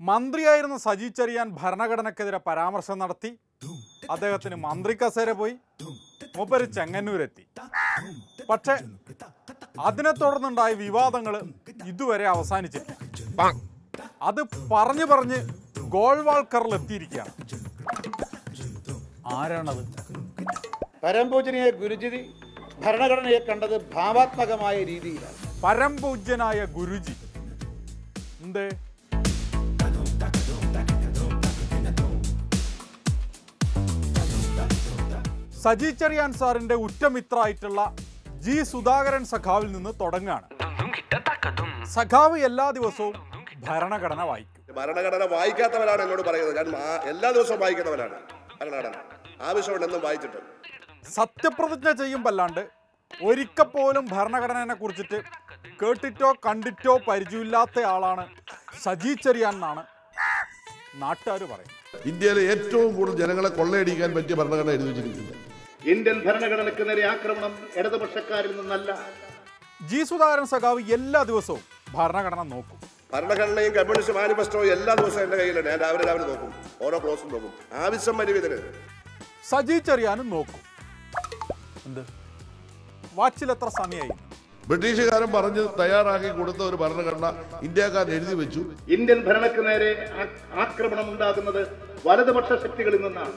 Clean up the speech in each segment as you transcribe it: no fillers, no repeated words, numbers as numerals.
മന്ത്രിയായിരുന്ന സജി ചെറിയാൻ ഭരണഘടനക്കെതിരെ പരാമർശം നടത്തി. അദ്ദേഹത്തിന് മന്ത്രി കസേര പോയി. മൂപ്പര് ചെങ്ങന്നൂരെത്തി. പക്ഷെ അതിനെ തുടർന്നുണ്ടായ വിവാദങ്ങൾ ഇതുവരെ അവസാനിച്ചിട്ടില്ല. അത് പറഞ്ഞ് ഗോൾവാൾക്കറിലെത്തിയിരിക്കുകയാണ്. ആരാണത്? പരംപൂജനീയ ഗുരുജി ഭരണഘടനയെ കണ്ടത് ഭാവാത്മകമായ രീതിയിലാണ്. പരംപൂജ്യനായ ഗുരുജി എന്തേ? സജി ചെറിയാൻ സാറിന്റെ ഉറ്റമിത്രായിട്ടുള്ള ജി സുധാകരൻ സഖാവിൽ നിന്ന് തുടങ്ങുകയാണ്. സഖാവ് എല്ലാ ദിവസവും ഭരണഘടന വായിക്കും. ഭരണഘടന വായിക്കാത്തവരാണ് എന്നോട് പറയുന്നത്. ഞാൻ എല്ലാ ദിവസവും വായിക്കുന്നവരാണ് ഭരണഘടന. ആവശ്യമുണ്ടെന്നും വായിച്ചിട്ടുണ്ട്. സത്യപ്രതിജ്ഞ ചെയ്യുമ്പല്ലാണ്ട് ഒരിക്കൽ പോലും ഭരണഘടനയെ കുറിച്ചിട്ട് കേട്ടിട്ടോ കണ്ടിട്ടോ പരിചയമില്ലാത്ത ആളാണ് സജി ചെറിയാൻ എന്നാണ് നാട്ടുകാർ പറയുന്നത്. ഇന്ത്യയിലെ ഏറ്റവും കൂടുതൽ ജനങ്ങളെ കൊള്ളയടിക്കാൻ പറ്റിയ ഭരണഘടന എഴുതി വെച്ചിരിക്കുന്നത്. ഇന്ത്യൻ ഭരണഘടനയ്ക്ക് നേരെ ആക്രമണം ഇടതുപക്ഷക്കാരിൽ നിന്നല്ല. ജി സുധാകരൻ സഖാവ് എല്ലാ ദിവസവും ഭരണഘടന നോക്കും. ഭരണഘടനയും കമ്മ്യൂണിസ്റ്റ് മാനിഫെസ്റ്റോയും എല്ലാ ദിവസവും എൻ്റെ കയ്യിലുണ്ട്. ഞാൻ രാവിലെ നോക്കും. ഓരോ ക്ലോസും നോക്കും. ആവശ്യം പരിമിതിന്. സജി ചെറിയാനും നോക്കും. എന്ത് വാച്ചിൽ എത്ര സമയമായി? ബ്രിട്ടീഷുകാരൻ പറഞ്ഞ് തയ്യാറാക്കി കൊടുത്ത ഒരു ഭരണഘടന ഇന്ത്യക്കാർ എഴുതി വെച്ചു. ഇന്ത്യൻ ഭരണക്ക് നേരെ ആക്രമണം ഉണ്ടാകുന്നത് വലതുപക്ഷ ശക്തികളിൽ നിന്നാണ്.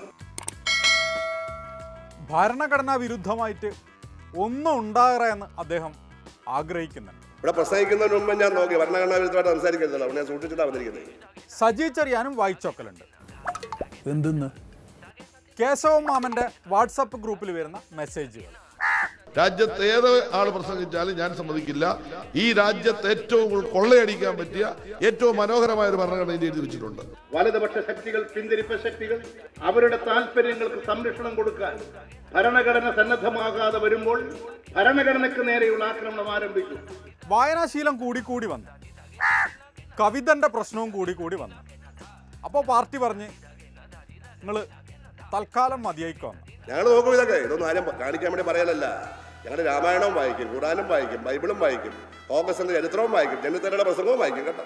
ഭരണഘടനാ വിരുദ്ധമായിട്ട് ഒന്നും ഉണ്ടാകണമെന്ന് അദ്ദേഹം ആഗ്രഹിക്കുന്നുണ്ട്. ഇവിടെ പ്രസംഗിക്കുന്നതിന് മുമ്പ് ഞാൻ നോക്കി ഭരണഘടനാ വിരുദ്ധമായിട്ട് സംസാരിക്കരുതല്ലോ. ഞാൻ സൂക്ഷിച്ചിട്ടാണ് വന്നിരിക്കുന്നത്. സജി ചെറിയാനും വായിച്ചോക്കലുണ്ട്. എന്തെന്ന്? കേശവ മാമന്റെ വാട്സപ്പ് ഗ്രൂപ്പിൽ വരുന്ന മെസ്സേജുകൾ. രാജ്യത്ത് ഏത് ആൾ പ്രസംഗിച്ചാലും ഞാൻ സമ്മതിക്കില്ല. ഈ രാജ്യത്ത് ഏറ്റവും കൊള്ളയടിക്കാൻ പറ്റിയ ഏറ്റവും മനോഹരമായ ഒരു ഭരണഘടന ഇന്ത്യ എഴുതി വെച്ചിട്ടുണ്ട്. വലതുപക്ഷ ശക്തികൾ, പിന്തിരിപ്പ ശക്തികൾ അവരുടെ താല്പര്യങ്ങൾക്ക് സംരക്ഷണം കൊടുക്കാൻ ഭരണഘടന സന്നദ്ധമാകാതെ വരുമ്പോൾ ഭരണഘടനയ്ക്ക് നേരെയുള്ള ആക്രമണം ആരംഭിക്കും. വായനാശീലം കൂടി വന്നു. കവിതന്റെ പ്രശ്നവും കൂടി വന്നു. അപ്പോൾ പാർട്ടി പറഞ്ഞ് നിങ്ങൾ തൽക്കാലം മതിയായിക്കോ. ഞങ്ങൾ നോക്കും. ഇതൊന്നും ആരും കാണിക്കാൻ വേണ്ടി പറയലല്ല. ഞങ്ങൾ രാമായണവും വായിക്കും, ഖുർആനും വായിക്കും, ബൈബിളും വായിക്കും, കോൺഗ്രസിന്റെ ചരിത്രവും വായിക്കും, ജനത്തരുടെ പ്രസംഗവും വായിക്കും കേട്ടോ.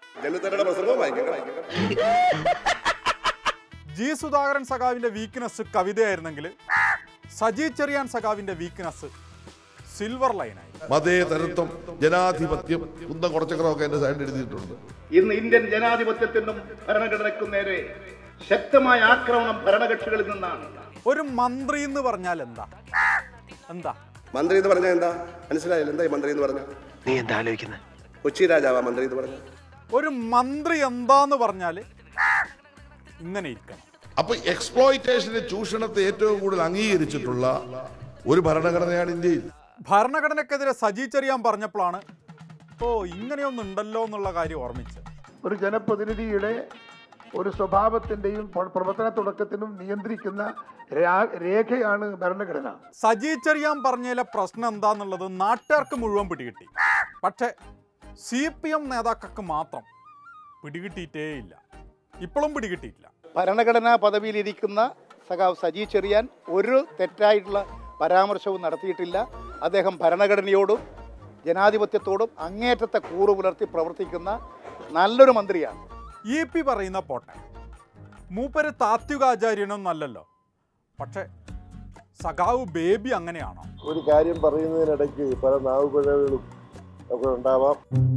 ജി സുധാകരൻ സഖാവിന്റെ വീക്ക്നെസ് കവിതയായിരുന്നെങ്കിൽ സജി ചെറിയാൻ സഖാവിന്റെ വീക്ക്നെസ് സിൽവർ ലൈനായി. മതേതരത്വം, ജനാധിപത്യം, കുന്തം കുറച്ചൊക്കെ എന്റെ സൈഡിൽ എഴുതിയിട്ടുണ്ട്. ഇന്ന് ഇന്ത്യൻ ജനാധിപത്യത്തിനും ഭരണഘടനയ്ക്കും നേരെ ശക്തമായ ആക്രമണം ഭരണകക്ഷികളിൽ നിന്നാണ്. ഒരു മന്ത്രി എന്ന് പറഞ്ഞാൽ എന്താ? മന്ത്രി എന്ന് പറഞ്ഞാൽ എന്താ? മനസ്സിലായില്ല. എന്താ മന്ത്രി എന്ന് പറഞ്ഞാൽ? നീ എന്താ ആലോചിക്കുന്നത്? കൊച്ചി രാജാവാ മന്ത്രി എന്ന് പറഞ്ഞാൽ? ഒരു മന്ത്രി എന്താന്ന് പറഞ്ഞാല് ഇങ്ങനെ ഇരിക്കണം. അപ്പൊ എക്സ്പ്ലോയിറ്റേഷന്, ചൂഷണത്തെ ഏറ്റവും കൂടുതൽ അംഗീകരിച്ചിട്ടുള്ള ഒരു ഭരണഘടനയാണ് ഇന്ത്യയിൽ. ഭരണഘടനക്കെതിരെ സജി ചെറിയാൻ പറഞ്ഞപ്പോഴാണ് ഇങ്ങനെയൊന്നുണ്ടല്ലോ എന്നുള്ള കാര്യം ഓർമ്മിച്ചത്. ഒരു ജനപ്രതിനിധിയുടെ ഒരു സ്വഭാവത്തിന്റെയും പ്രവർത്തന തുടക്കത്തിനും നിയന്ത്രിക്കുന്ന രേഖയാണ് ഭരണഘടന. സജി ചെറിയാൻ പറഞ്ഞതിലെ പ്രശ്നം എന്താന്നുള്ളത് നാട്ടുകാർക്ക് മുഴുവൻ പിടികിട്ടി. പക്ഷെ CPM നേതാക്കൾക്ക് മാത്രം പിടികിട്ടിയിട്ടേയില്ല. ഇപ്പോഴും പിടികിട്ടിയില്ല. ഭരണഘടനാ പദവിയിലിരിക്കുന്ന സഖാവ് സജി ചെറിയാൻ ഒരു തെറ്റായിട്ടുള്ള പരാമർശവും നടത്തിയിട്ടില്ല. അദ്ദേഹം ഭരണഘടനയോടും ജനാധിപത്യത്തോടും അങ്ങേറ്റത്തെ കൂറ് പുലർത്തി പ്രവർത്തിക്കുന്ന നല്ലൊരു മന്ത്രിയാണ്. EP പറയുന്ന പോട്ടെ, മൂപ്പര് താത്വികാചാര്യനൊന്നല്ലല്ലോ. പക്ഷെ സഖാവ് ബേബി അങ്ങനെയാണോ? ഒരു കാര്യം പറയുന്നതിനിടയ്ക്ക് പല നാവുപിഴകളും ഒക്കെ ഉണ്ടാവാം.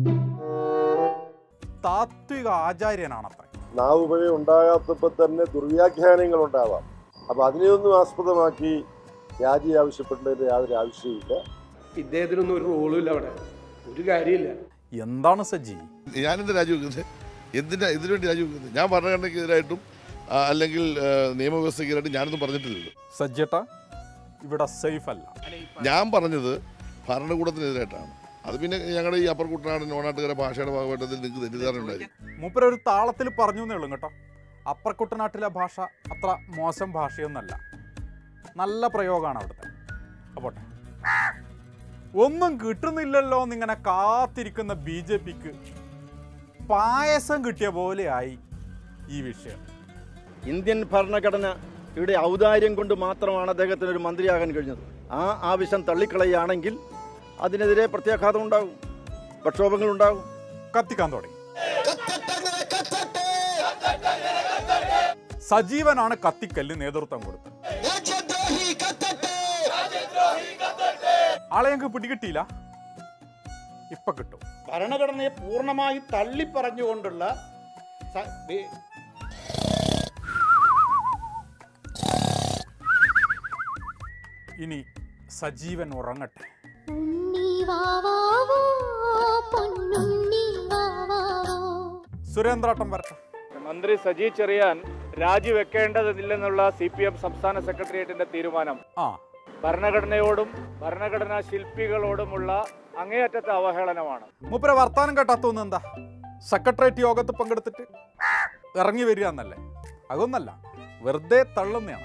താത്വിക ആചാര്യനാണത്ര. നാവുപിഴ ഉണ്ടാകാത്തപ്പോൾ തന്നെ ദുർവ്യാഖ്യാനങ്ങൾ ഉണ്ടാവാം. അപ്പൊ അതിനെയൊന്നും ആസ്പദമാക്കി രാജി ആവശ്യപ്പെട്ടതിന്റെ യാതൊരു ആവശ്യമില്ല. ഇദ്ദേഹത്തിനൊന്നും ഒരു റോളും ഇല്ല, അവിടെ ഒരു കാര്യമില്ല. എന്താണ് സജി? ഞാനെന്ത് രാജിവെക്കുന്നത്? ഇതിനു വേണ്ടി രാജിവെക്കുന്നത്? ഞാൻ ഭരണഘടനയ്ക്കെതിരായിട്ടും അല്ലെങ്കിൽ നിയമവ്യവസ്ഥയ്ക്കെതിരായിട്ടും ഞാനൊന്നും പറഞ്ഞിട്ടില്ലല്ലോ. സജ്ജേട്ടാ, ഇവിടെ സേഫ് അല്ല. ഞാൻ പറഞ്ഞത് ഭരണകൂടത്തിനെതിരായിട്ടാണ്. അത് പിന്നെ ഞങ്ങളുടെ ഈ അപ്പർ കുട്ടനാട് നോണാട്ടുകാരെ ഭാഷയുടെ ഭാഗമായിട്ട് നിങ്ങൾക്ക് തെറ്റിദ്ധാരണ ഉണ്ടായി. മൂപ്പരൊരു താളത്തിൽ പറഞ്ഞു എന്നേ ഉള്ളൂ കേട്ടോ. അപ്പർ കുട്ടനാട്ടിലെ ഭാഷ അത്ര മോശം ഭാഷയൊന്നല്ല, നല്ല പ്രയോഗമാണ് അവിടുത്തെ. അപ്പോട്ടെ, ഒന്നും കിട്ടുന്നില്ലല്ലോ എന്നിങ്ങനെ കാത്തിരിക്കുന്ന BJPക്ക് പായസം കിട്ടിയ പോലെയായി ഈ വിഷയം. ഇന്ത്യൻ ഭരണഘടനയുടെ ഔദാര്യം കൊണ്ട് മാത്രമാണ് അദ്ദേഹത്തിന് ഒരു മന്ത്രിയാകാൻ കഴിഞ്ഞത്. ആ ആവശ്യം തള്ളിക്കളയുകയാണെങ്കിൽ അതിനെതിരെ പ്രത്യാഘാതം ഉണ്ടാകും, പ്രക്ഷോഭങ്ങൾ ഉണ്ടാകും. കത്തിക്കാൻ തുടങ്ങി. സജീവനാണ് കത്തിക്കല്ല് നേതൃത്വം കൊടുത്തത്. ആളെ ഞങ്ങൾക്ക് പിടികിട്ടിയില്ല, ഇപ്പൊ കിട്ടും. ഭരണഘടനയെ പൂർണ്ണമായി തള്ളിപ്പറഞ്ഞുകൊണ്ടുള്ള ഇനി സജീവൻ ഉറങ്ങട്ടെ. സുരേന്ദ്രാട്ടം വരട്ടെ. മന്ത്രി സജി ചെറിയാൻ രാജിവെക്കേണ്ടതില്ലെന്നുള്ള CPM സംസ്ഥാന സെക്രട്ടേറിയറ്റിന്റെ തീരുമാനം ഭരണഘടനയോടും ഭരണഘടനാ ശില്പികളോടുമുള്ള അങ്ങേയറ്റത്തെ അവഹേളനമാണ്. മൂപ്പര വർത്താനം കേട്ടാത്തോന്ന് എന്താ? സെക്രട്ടേറിയറ്റ് യോഗത്തിൽ പങ്കെടുത്തിട്ട് ഇറങ്ങി വരിക എന്നല്ലേ? അതൊന്നല്ല, വെറുതെ തള്ളുന്നതാണ്.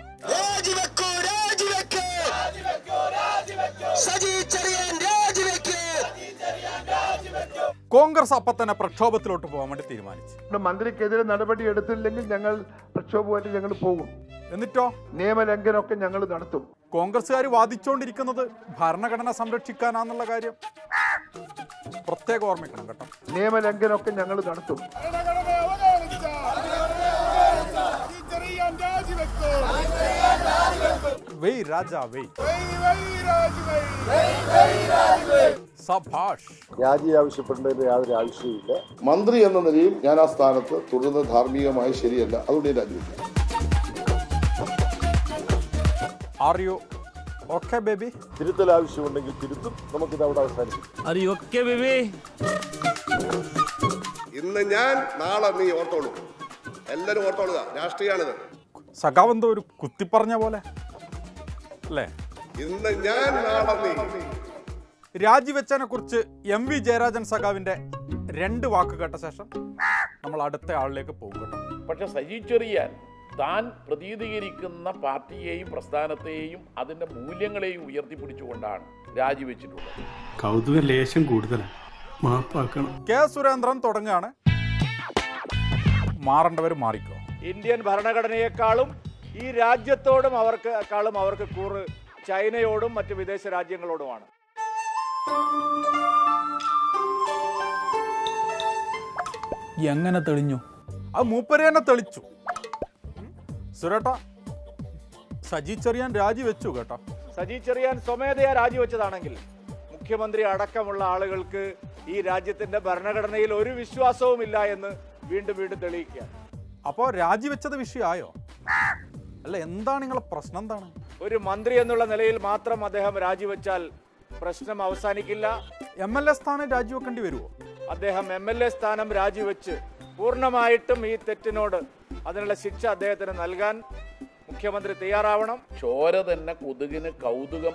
കോൺഗ്രസ് അപ്പൊ തന്നെ പ്രക്ഷോഭത്തിലോട്ട് പോകാൻ വേണ്ടി തീരുമാനിച്ചു. മന്ത്രിക്കെതിരെ നടപടി എടുത്തില്ലെങ്കിൽ ഞങ്ങൾ പ്രക്ഷോഭമായിട്ട് ഞങ്ങൾ പോകും. എന്നിട്ടോ നിയമലംഘനമൊക്കെ ഞങ്ങൾ നടത്തും. കോൺഗ്രസ്സുകാർ വാദിച്ചുകൊണ്ടിരിക്കുന്നത് ഭരണഘടന സംരക്ഷിക്കാനാന്നുള്ള കാര്യം പ്രത്യേകം ഓർമ്മിക്കണം കേട്ടോ. നിയമലംഘനമൊക്കെ ഞങ്ങൾ നടത്തും. വെയ് രാജാ വെയ്. സഭാഷ്. രാജി ആവശ്യപ്പെടേണ്ടതിന് യാതൊരു ആവശ്യവുമില്ല. മന്ത്രി എന്ന നിലയിൽ ഞാൻ ആ സ്ഥാനത്ത് തുടരുന്നത് ധാർമ്മികമായി ശരിയല്ല, അതുകൊണ്ട് ഞാൻ രാജിവെക്കാം. Are you okay, baby? തിരുത്തൽ ആവശ്യമുണ്ടെങ്കിൽ തിരുത്തും. നമുക്കിത് അവിടെ അവസാനിപ്പിക്കും. Are you okay, baby? ഇന്ന് ഞാൻ, നാളെ നീ. ഓർത്തോളൂ, എല്ലാവരും ഓർത്തോളുക. രാഷ്ട്രീയമാണിത്. സഖാവെന്തോ ഒരു കുത്തിപ്പറഞ്ഞ പോലെ അല്ലേ? ഇന്ന് ഞാൻ, നാളെ നീ. രാജിവെച്ചതിനെ കുറിച്ച് MV ജയരാജൻ സഖാവിന്റെ 2 വാക്ക് കേട്ട ശേഷം നമ്മൾ അടുത്ത ആളിലേക്ക് പോകും കേട്ടോ. പക്ഷെ സജി ചെറിയാൻ താൻ പ്രതിനിധീകരിക്കുന്ന പാർട്ടിയെയും പ്രസ്ഥാനത്തെയും അതിന്റെ മൂല്യങ്ങളെയും ഉയർത്തിപ്പിടിച്ചുകൊണ്ടാണ് രാജിവെച്ചിട്ടുള്ളത്. കൗതുക ലേശം കൂടുതലാണ്, മാപ്പാക്കണം. കെ സുരേന്ദ്രൻ തുടങ്ങുകയാണ്. മാറേണ്ടവർ മാറിക്കോ. ഇന്ത്യൻ ഭരണഘടനയെക്കാളും ഈ രാജ്യത്തോടും അവർക്ക് കൂറ് ചൈനയോടും മറ്റ് വിദേശ രാജ്യങ്ങളോടുമാണ്. എങ്ങനെ തെളിഞ്ഞു? അത് മൂപ്പര് തന്നെ തെളിച്ചു. സുരേട്ട, സജി ചെറിയാൻ രാജിവെച്ചു കേട്ടോ. സജി ചെറിയാൻ സ്വമേധയാ രാജിവെച്ചതാണെങ്കിൽ മുഖ്യമന്ത്രി അടക്കമുള്ള ആളുകൾക്ക് ഈ രാജ്യത്തിന്റെ ഭരണഘടനയിൽ ഒരു വിശ്വാസവുമില്ല എന്ന് വീണ്ടും വീണ്ടും തെളിയിക്കുക. അപ്പോൾ രാജിവെച്ചത് വിഷയമായോ? അല്ല, എന്താണ് നിങ്ങളെ പ്രശ്നം? എന്താണ്? ഒരു മന്ത്രി എന്നുള്ള നിലയിൽ മാത്രം അദ്ദേഹം രാജിവെച്ചാൽ പ്രശ്നം അവസാനിക്കില്ല. MLA സ്ഥാനം രാജിവെക്കേണ്ടി വരുമോ? അദ്ദേഹം MLA സ്ഥാനം രാജിവെച്ച് പൂർണ്ണമായിട്ടും ഈ തെറ്റിനോട് അതിനുള്ള ശിക്ഷ അദ്ദേഹത്തിന് നൽകാൻ മുഖ്യമന്ത്രി തയ്യാറാവണം. ചോര തന്നെ കൊതുകിന് കൗതുകം.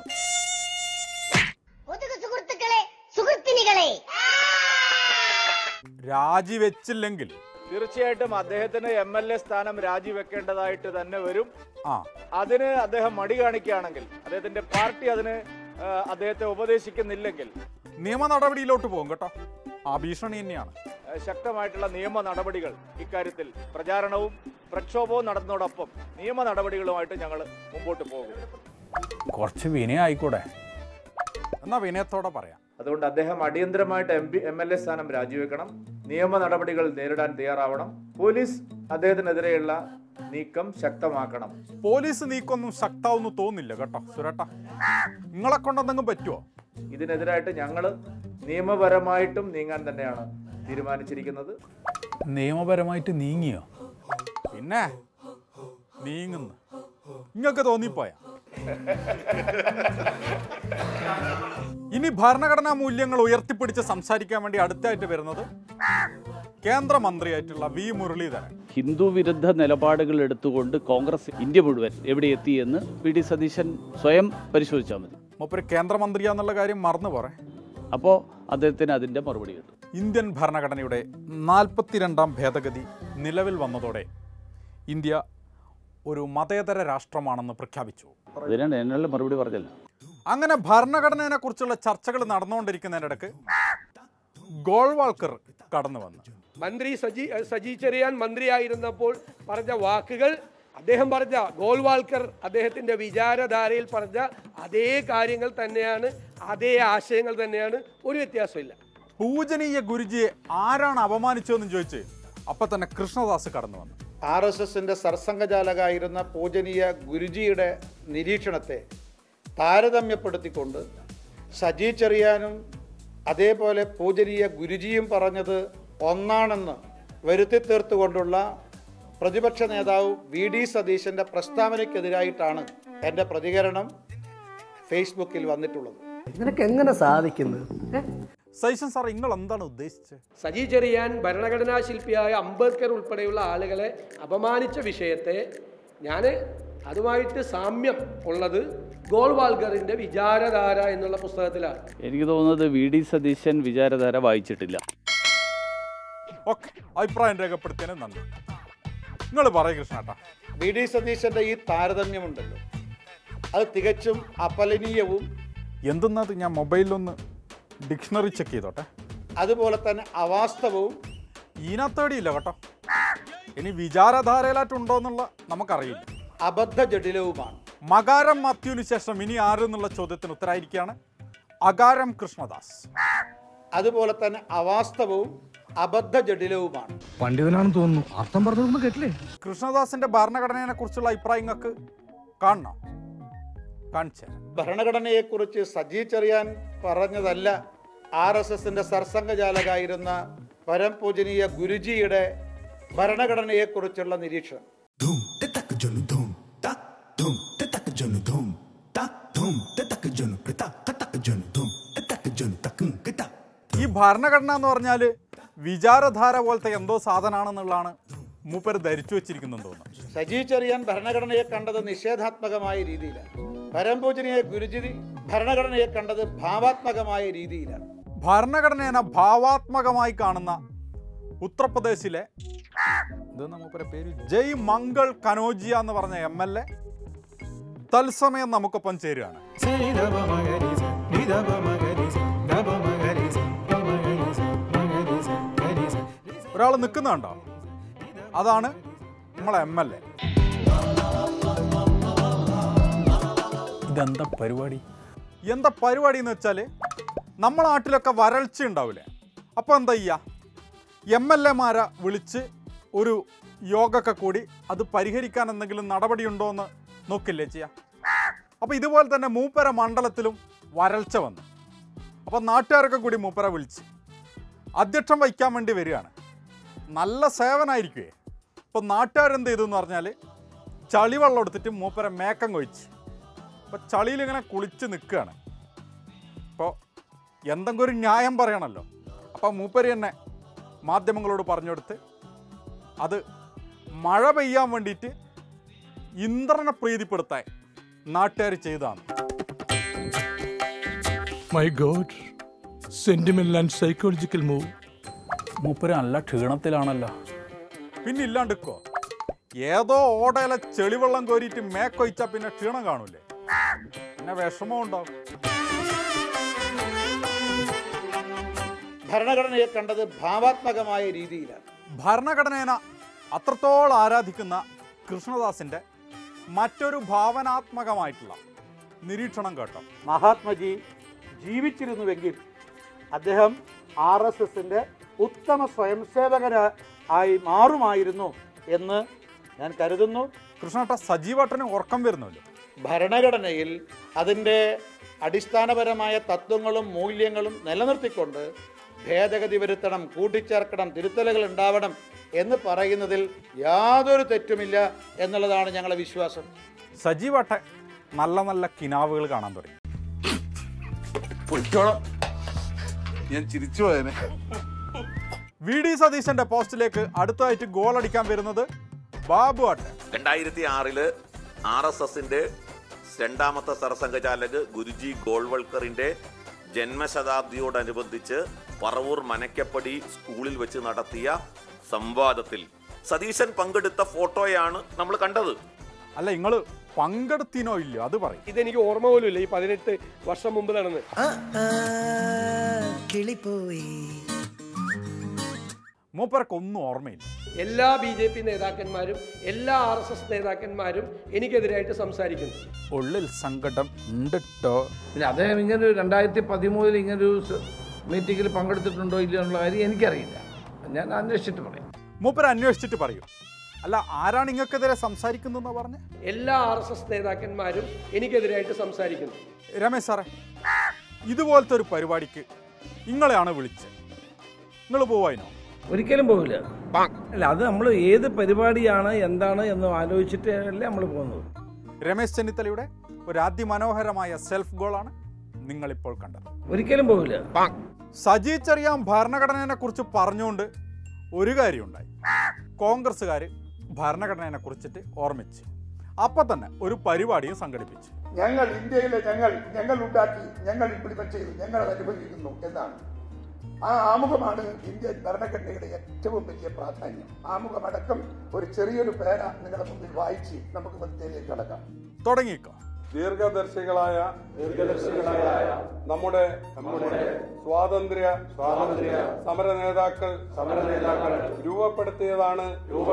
രാജിവെച്ചില്ലെങ്കിൽ തീർച്ചയായിട്ടും അദ്ദേഹത്തിന് MLA സ്ഥാനം രാജിവെക്കേണ്ടതായിട്ട് തന്നെ വരും. അതിന് അദ്ദേഹം മടി കാണിക്കുകയാണെങ്കിൽ, അദ്ദേഹത്തിന്റെ പാർട്ടി അതിന് അദ്ദേഹത്തെ ഉപദേശിക്കുന്നില്ലെങ്കിൽ നിയമ നടപടിയിലോട്ട് പോകും കേട്ടോ. ആ ഭീഷണി തന്നെയാണ്. ശക്തമായിട്ടുള്ള നിയമ നടപടികൾ ഇക്കാര്യത്തിൽ പ്രചാരണവും പ്രക്ഷോഭവും നടന്നതോടൊപ്പം നിയമ നടപടികളുമായിട്ട് ഞങ്ങൾ മുമ്പോട്ട് പോകും. കുറച്ച് വിനയം ആയിക്കൂടെ? എന്നാ വിനയത്തോടെ പറയാം. അതുകൊണ്ട് അദ്ദേഹം അടിയന്തരമായിട്ട് MLA സ്ഥാനം രാജിവെക്കണം. നിയമ നടപടികൾ നേരിടാൻ തയ്യാറാവണം. പോലീസ് അദ്ദേഹത്തിനെതിരെയുള്ള നീക്കം ശക്തമാക്കണം. പോലീസ് നീക്കൊന്നും ശക്താവെന്ന് തോന്നില്ല കേട്ടോ സുരേട്ട. നിങ്ങളെ കൊണ്ടെന്തെങ്കിലും പറ്റുമോ? ഇതിനെതിരായിട്ട് ഞങ്ങൾ നിയമപരമായിട്ടും നീങ്ങാൻ തന്നെയാണ് തീരുമാനിച്ചിരിക്കുന്നത്. നിയമപരമായിട്ട് നീങ്ങിയോ? പിന്നെ നീങ്ങുന്നു നിങ്ങൾക്ക് തോന്നിപ്പോയാ? ഇനി ഭരണഘടനാ മൂല്യങ്ങൾ ഉയർത്തിപ്പിടിച്ച് സംസാരിക്കാൻ വേണ്ടി അടുത്തായിട്ട് വരുന്നത് കേന്ദ്രമന്ത്രിയായിട്ടുള്ള V മുരളീധരൻ. ഹിന്ദു വിരുദ്ധ നിലപാടുകൾ എടുത്തുകൊണ്ട് കോൺഗ്രസ് ഇന്ത്യ മുഴുവൻ എവിടെ എത്തിയെന്ന് VD സതീശൻ സ്വയം പരിശോധിച്ചാൽ മതി. മൂപ്പര് കേന്ദ്രമന്ത്രിയാന്നുള്ള കാര്യം മറന്നു പോറേ. അപ്പോൾ അദ്ദേഹത്തിന് അതിൻ്റെ മറുപടി കിട്ടും. ഇന്ത്യൻ ഭരണഘടനയുടെ 42ാം ഭേദഗതി നിലവിൽ വന്നതോടെ ഇന്ത്യ ഒരു മതേതര രാഷ്ട്രമാണെന്ന് പ്രഖ്യാപിച്ചു. അതിനാണ് എന്നുള്ള മറുപടി പറഞ്ഞല്ല. അങ്ങനെ ഭരണഘടനയെ കുറിച്ചുള്ള ചർച്ചകൾ നടന്നുകൊണ്ടിരിക്കുന്നതിനിടക്ക് ഗോൾവാൾക്കർ കടന്നു വന്നു. മന്ത്രി സജി ചെറിയാൻ മന്ത്രിയായിരുന്നപ്പോൾ പറഞ്ഞ വാക്കുകൾ, അദ്ദേഹം പറഞ്ഞ ഗോൾവാൾക്കർ അദ്ദേഹത്തിന്റെ വിചാരധാരയിൽ പറഞ്ഞ അതേ കാര്യങ്ങൾ തന്നെയാണ്, അതേ ആശയങ്ങൾ തന്നെയാണ്, ഒരു വ്യത്യാസമില്ല. പൂജനീയ ഗുരുജിയെ ആരാണ് അപമാനിച്ചതെന്ന് ചോദിച്ച് അപ്പൊ തന്നെ കൃഷ്ണദാസ് കടന്നു വന്നു. RSSന്റെ സർസംഘചാലകായിരുന്ന പൂജനീയ ഗുരുജിയുടെ നിരീക്ഷണത്തെ താരതമ്യപ്പെടുത്തിക്കൊണ്ട് സജി ചെറിയാനും അതേപോലെ പൂജനീയ ഗുരുജിയും പറഞ്ഞത് ഒന്നാണെന്ന് വരുത്തി തീർത്തുകൊണ്ടുള്ള പ്രതിപക്ഷ നേതാവ് VD സതീശൻ്റെ പ്രസ്താവനയ്ക്കെതിരായിട്ടാണ് എൻ്റെ പ്രതികരണം ഫേസ്ബുക്കിൽ വന്നിട്ടുള്ളത്. നിനക്ക് എങ്ങനെ സാധിക്കുന്നു? സതീശൻ സാർ, നിങ്ങൾ എന്താണ് ഉദ്ദേശിച്ചത്? സജി ചെറിയാൻ ഭരണഘടനാ ശില്പിയായ അംബേദ്കർ ഉൾപ്പെടെയുള്ള ആളുകളെ അപമാനിച്ച വിഷയത്തെ ഞാൻ അതുമായിട്ട് സാമ്യം ഉള്ളത് ഗോൾവാൾക്കറിന്റെ വിചാരധാര എന്നുള്ള പുസ്തകത്തിലാണ്. എനിക്ക് തോന്നുന്നത് VD സതീശൻ വിചാരധാര വായിച്ചിട്ടില്ല. ഓക്കെ, അഭിപ്രായം രേഖപ്പെടുത്തിയതിന് നന്ദി. നിങ്ങൾ പറയും കൃഷ്ണേട്ടാ. VD സതീശന്റെ ഈ താരതമ്യമുണ്ടല്ലോ, അത് തികച്ചും അപലനീയവും എന്തെന്നത് ഞാൻ മൊബൈലിലൊന്ന് ഡിക്ഷണറി ചെക്ക് ചെയ്തോട്ടെ. അതുപോലെ തന്നെ അവാസ്തവവും ഈനത്തേടിയില്ല കേട്ടോ. ഇനി വിചാരധാരയിലായിട്ടുണ്ടോ എന്നുള്ള നമുക്കറിയില്ല. അബദ്ധജടിലവുമാണ്. മകാരം മാത്യുവിന് ശേഷം ഇനി ആരെന്നുള്ള ചോദ്യത്തിന് ഉത്തരായിരിക്കുകയാണ് അകാരം കൃഷ്ണദാസ്. അതുപോലെ തന്നെ അവാസ്തവവും അബദ്ധജടിലവുമാണ്. പണ്ഡിതനാണെന്ന് തോന്നുന്നു. അർത്ഥം പറഞ്ഞൊന്നും കേട്ടില്ലേ? കൃഷ്ണദാസിന്റെ ഭരണഘടനയെ കുറിച്ചുള്ള അഭിപ്രായം നിങ്ങൾക്ക് കാണണം. കാണിച്ചേ. ഭരണഘടനയെക്കുറിച്ച് സജി ചെറിയാൻ പറഞ്ഞതല്ല RSSന്റെ സർസംഘചാലകായിരുന്ന പരംപൂജനീയ ഗുരുജിയുടെ ഭരണഘടനയെക്കുറിച്ചുള്ള നിരീക്ഷണം. ഈ ഭരണഘടന എന്ന് പറഞ്ഞാൽ വിചാരധാര പോലത്തെ എന്തോ സാധനമാണെന്നുള്ളതാണ് മൂപ്പര് ധരിച്ചു വെച്ചിരിക്കുന്നെന്ന് തോന്നുന്നു. സജി ചെറിയാൻ ഭരണഘടനയെ കണ്ടത് നിഷേധാത്മകമായ രീതിയിലാണ്. പരംപൂജനീയ ഗുരുജി ഭരണഘടനയെ കണ്ടത് ഭാവാത്മകമായ രീതിയിലാണ്. ഭരണഘടനയെ ഭാവാത്മകമായി കാണുന്ന ഉത്തർപ്രദേശിലെ മൂപ്പരെ പേര് ജയ് മംഗൾ കനോജിയ എന്ന് പറഞ്ഞ MLA തത്സമയം നമുക്കൊപ്പം ചേരുകയാണ്. ഒരാൾ നിൽക്കുന്നുണ്ടോ? അതാണ് നമ്മളെ MLA. ഇതെന്താ പരിപാടി? എന്താ പരിപാടി എന്ന് വെച്ചാൽ നമ്മളെ നാട്ടിലൊക്കെ വരൾച്ച ഉണ്ടാവില്ലേ? അപ്പോൾ എന്താ ചെയ്യുക? MLAമാരെ വിളിച്ച് ഒരു യോഗമൊക്കെ കൂടി അത് പരിഹരിക്കാൻ എന്തെങ്കിലും നടപടിയുണ്ടോ എന്ന് നോക്കില്ലേ ചെയ്യുക. അപ്പോൾ ഇതുപോലെ തന്നെ മൂപ്പര മണ്ഡലത്തിലും വരൾച്ച വന്നു. അപ്പോൾ നാട്ടുകാരൊക്കെ കൂടി മൂപ്പര വിളിച്ച് അധ്യക്ഷം വഹിക്കാൻ വേണ്ടി വരികയാണ്. നല്ല സേവനമായിരിക്കുമേ. ഇപ്പോൾ നാട്ടുകാരെന്ത് ചെയ്തു എന്ന് പറഞ്ഞാൽ ചളിവെള്ളം എടുത്തിട്ട് മൂപ്പര മേക്കം കൊഴിച്ച് അപ്പോൾ ചളിയിലിങ്ങനെ കുളിച്ച് നിൽക്കുകയാണ്. അപ്പോൾ എന്തെങ്കിലും ഒരു ന്യായം പറയണമല്ലോ. അപ്പോൾ മൂപ്പര് തന്നെ മാധ്യമങ്ങളോട് പറഞ്ഞു കൊടുത്ത് അത് മഴ പെയ്യാൻ വേണ്ടിയിട്ട് ഇന്ദ്രനെ പ്രീതിപ്പെടുത്താൻ നാട്ടുകാർ ചെയ്തതാണ്. My god, sentimental and psychological move. മൂപ്പര് നല്ല ക്ഷീണത്തിലാണല്ലോ. പിന്നെ ഇല്ലാണ്ടിക്കോ, ഏതോ ഓടയിലെ ചെളിവെള്ളം കോരിയിട്ട് മേക്കൊഴിച്ചാൽ പിന്നെ ക്ഷീണം കാണൂലേ, പിന്നെ വിഷമം ഉണ്ടാവും. ഭരണഘടനയെ കണ്ടത് ഭാവാത്മകമായ രീതിയിലാണ്. ഭരണഘടനയെ അത്രത്തോളം ആരാധിക്കുന്ന കൃഷ്ണദാസിന്റെ മറ്റൊരു ഭാവനാത്മകമായിട്ടുള്ള നിരീക്ഷണം കേട്ടോ. മഹാത്മജി ജീവിച്ചിരുന്നുവെങ്കിൽ അദ്ദേഹം RSSന്റെ ഉത്തമ സ്വയംസേവകനായി മാറുമായിരുന്നു എന്ന് ഞാൻ കരുതുന്നു. കൃഷ്ണേട്ട, സജീവേട്ടന് ഉറക്കം വരുന്നല്ലോ. ഭരണഘടനയിൽ അതിൻ്റെ അടിസ്ഥാനപരമായ തത്വങ്ങളും മൂല്യങ്ങളും നിലനിർത്തിക്കൊണ്ട് ഭേദഗതി വരുത്തണം, കൂട്ടിച്ചേർക്കണം, തിരുത്തലുകൾ ഉണ്ടാവണം എന്ന് പറയുന്നതിൽ യാതൊരു തെറ്റുമില്ല എന്നുള്ളതാണ് ഞങ്ങളുടെ വിശ്വാസം. സജീവേട്ടൻ നല്ല നല്ല കിനാവുകൾ കാണാൻ തുടങ്ങി. ഞാൻ ചിരിച്ചു പോയനെ. VD സതീശന്റെ പോസ്റ്റിലേക്ക് അടുത്തായിട്ട് ഗോൾ അടിക്കാൻ വരുന്നത് ബാബു ആട്ടെ. 2006 RSSന്റെ രണ്ടാമത്തെ സർസംഘചാലക് ഗുരുജി ഗോൾവൾക്കറിന്റെ ജന്മശതാബ്ദിയോടനുബന്ധിച്ച് പറവൂർ മനക്കപ്പടി സ്കൂളിൽ വെച്ച് നടത്തിയ സംവാദത്തിൽ സതീശൻ പങ്കെടുത്ത ഫോട്ടോയാണ് നമ്മൾ കണ്ടത്. അല്ല, നിങ്ങൾ പങ്കെടുത്തിനോ ഇല്ല അത് പറയും. ഇതെനിക്ക് ഓർമ്മ പോലും ഇല്ല. ഈ 18 വർഷം മുമ്പ് നടന്ന് മൂപ്പർക്കൊന്നും ഓർമ്മയില്ല. എല്ലാ BJP നേതാക്കന്മാരും എല്ലാ RSS നേതാക്കന്മാരും എനിക്കെതിരായിട്ട് സംസാരിക്കുന്നു. ഉള്ളിൽ സങ്കടം ഉണ്ടോ? ഇല്ല, അദ്ദേഹം ഇങ്ങനെ 2013 ഇങ്ങനൊരു മീറ്റിങ്ങിൽ പങ്കെടുത്തിട്ടുണ്ടോ ഇല്ലയോ എന്നുള്ള കാര്യം എനിക്കറിയില്ല. ഞാൻ അന്വേഷിച്ചിട്ട് പറയാം. മൂപ്പർ അന്വേഷിച്ചിട്ട് പറയും. അല്ല, ആരാണ് നിങ്ങൾക്കെതിരെ സംസാരിക്കുന്നതെന്ന് പറഞ്ഞ്? എല്ലാ RSS നേതാക്കന്മാരും എനിക്കെതിരായിട്ട് സംസാരിക്കുന്നു. രമേശ് സാറേ, ഇതുപോലത്തെ ഒരു പരിപാടിക്ക് നിങ്ങളെയാണ് വിളിച്ചത്, നിങ്ങൾ പോവാനോ? ഒരിക്കലും പോവില്ല. അല്ല, അത് നമ്മൾ ഏത് പരിപാടിയാണ് എന്താണ് എന്ന് ആലോചിച്ചിട്ടല്ലേ നമ്മൾ പോകുന്നത്. രമേശ് ചെന്നിത്തലയുടെ ഒരു അതിമനോഹരമായ സെൽഫ് ഗോളാണ് നിങ്ങളിപ്പോൾ കണ്ടത്. ഒരിക്കലും പോവില്ല. സജി ചെറിയാൻ ഭരണഘടനയെ കുറിച്ച് പറഞ്ഞുകൊണ്ട് ഒരു കാര്യമുണ്ടായി. കോൺഗ്രസ്സുകാർ ഭരണഘടനയെ കുറിച്ചിട്ട് ഓർമ്മിച്ച് അപ്പം തന്നെ ഒരു പരിപാടിയും സംഘടിപ്പിച്ചു. ഞങ്ങൾ ഇന്ത്യയിലെ ഞങ്ങൾ ഉണ്ടാക്കി, ഞങ്ങൾ ഇംപ്ലിമെന്റ് ചെയ്തു, ഞങ്ങൾ അത് അനുഭവിക്കുന്നു എന്നാണ്. ആ ആമുഖമാണ് ഇന്ത്യൻ ഭരണഘടനയുടെ ഏറ്റവും വലിയ പ്രാധാന്യം. ആമുഖമടക്കം ഒരു ചെറിയൊരു പേര നിങ്ങളുടെ മുമ്പിൽ വായിച്ച് നമുക്ക് മധ്യത്തിലേക്ക് കടക്കാം. തുടങ്ങിക്കോ. ദീർഘദർശികളായ നമ്മുടെ സ്വാതന്ത്ര്യ സമര നേതാക്കൾ രൂപപ്പെടുത്തിയതാണ്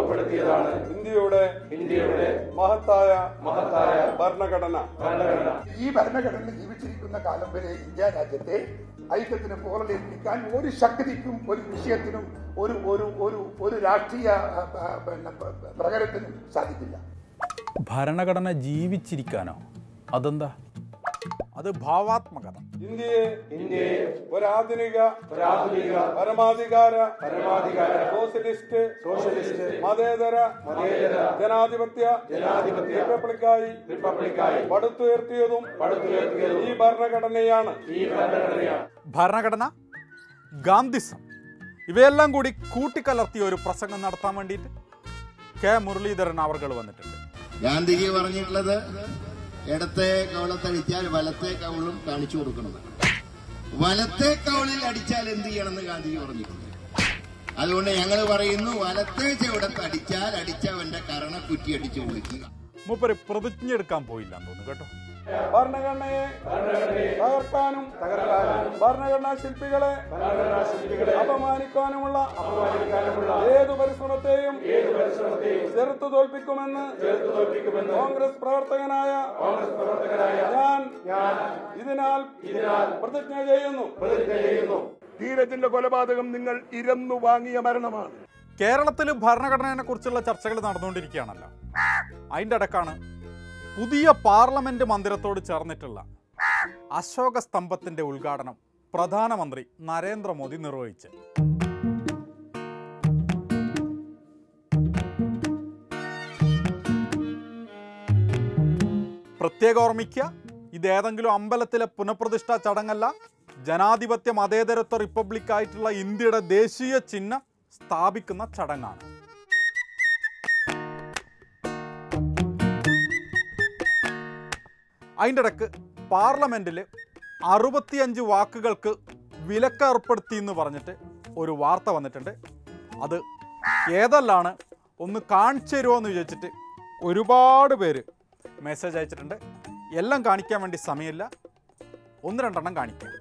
ഇന്ത്യയുടെ മഹത്തായ ഭരണഘടന. ഈ ഭരണഘടന ജീവിച്ചിരിക്കുന്ന കാലം വരെ ഇന്ത്യ രാജ്യത്തെ ഐക്യത്തിന് പോറലേൽപ്പിക്കാൻ ഒരു ശക്തിക്കും ഒരു വിഷയത്തിനും ഒരു രാഷ്ട്രീയ പ്രകടനത്തിനും സാധിക്കില്ല. ഭരണഘടന ജീവിച്ചിരിക്കാനോ? അതെന്താ? അത് ഭാവാത്മകത. ഇന്ത്യയെ ഒരാധുനിക പരമാധികാര സോഷ്യലിസ്റ്റ് മതേതര ജനാധിപത്യ റിപ്പബ്ലിക്കായി പടുത്തുയർത്തിയതും ഈ ഭരണഘടനയാണ്. ഭരണഘടന, ഗാന്ധിസം ഇവയെല്ലാം കൂടി കൂട്ടിക്കലർത്തിയ ഒരു പ്രസംഗം നടത്താൻ വേണ്ടിയിട്ട് കെ മുരളീധരൻ അവർ വന്നിട്ടുണ്ട്. ഗാന്ധിജി പറഞ്ഞിട്ടുള്ളത് ഇടത്തെ കവളത്തടിച്ചാൽ വലത്തെ കവളും കാണിച്ചു കൊടുക്കണം. വലത്തെ കവളിൽ അടിച്ചാൽ എന്ത് ചെയ്യണമെന്ന് ഗാന്ധിജി പറഞ്ഞിട്ടുണ്ട്. അതുകൊണ്ട് ഞങ്ങൾ പറയുന്നു, വലത്തെ ചെവിടത്ത് അടിച്ചാൽ അടിച്ചവന്റെ കരണക്കുറ്റി അടിച്ചു കൊടുക്കുക. മൂപ്പര് പ്രതിജ്ഞ എടുക്കാൻ പോയില്ല തോന്നുന്നു കേട്ടോ. ഭരണഘടനയെ തകർക്കാനും ഭരണഘടനാ ശില്പികളെ അപമാനിക്കാനുമുള്ള ഏതു പരിശ്രമത്തെയും ചെറുത്തു തോൽപ്പിക്കുമെന്ന് കോൺഗ്രസ് പ്രവർത്തകനായ ഞാൻ ഇതിനാൽ പ്രതിജ്ഞ ചെയ്യുന്നു. ധീരജിന്റെ കൊലപാതകം നിങ്ങൾ ഇരന്നു വാങ്ങിയ മരണമാണ്. കേരളത്തിൽ ഭരണഘടനയെ കുറിച്ചുള്ള ചർച്ചകൾ നടന്നുകൊണ്ടിരിക്കുകയാണല്ലോ. അതിൻ്റെ ഇടക്കാണ് പുതിയ പാർലമെന്റ് മന്ദിരത്തോട് ചേർന്നിട്ടുള്ള അശോക സ്തംഭത്തിന്റെ ഉദ്ഘാടനം പ്രധാനമന്ത്രി നരേന്ദ്രമോദി നിർവഹിച്ചു. പ്രത്യേകം ഓർമ്മിക്കുക, ഇതേതെങ്കിലും അമ്പലത്തിലെ പുനഃപ്രതിഷ്ഠാ ചടങ്ങല്ല. ജനാധിപത്യ മതേതരത്വ റിപ്പബ്ലിക്കായിട്ടുള്ള ഇന്ത്യയുടെ ദേശീയ ചിഹ്നം സ്ഥാപിക്കുന്ന ചടങ്ങാണ്. അതിൻ്റെ ഇടയ്ക്ക് പാർലമെൻറ്റിൽ 65 വാക്കുകൾക്ക് വിലക്ക് ഏർപ്പെടുത്തി എന്ന് പറഞ്ഞിട്ട് ഒരു വാർത്ത വന്നിട്ടുണ്ട്. അത് ഏതെല്ലാണ് ഒന്ന് കാണിച്ചു തരുമോ എന്ന് വിചാരിച്ചിട്ട് ഒരുപാട് പേര് മെസ്സേജ് അയച്ചിട്ടുണ്ട്. എല്ലാം കാണിക്കാൻ വേണ്ടി സമയമില്ല, 1-2 കാണിക്കാം.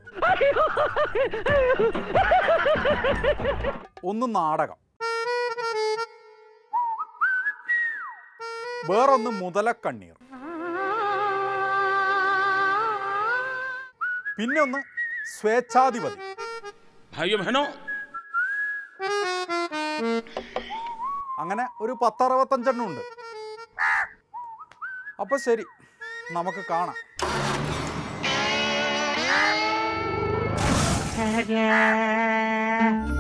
ഒന്ന് നാടകം, വേറൊന്ന് മുതലക്കണ്ണീർ, പിന്നെ ഒന്ന് സ്വേച്ഛാധിപതി. അങ്ങനെ ഒരു 10-65 ഉണ്ട്. അപ്പൊ ശരി, നമുക്ക് കാണാം. Yeah.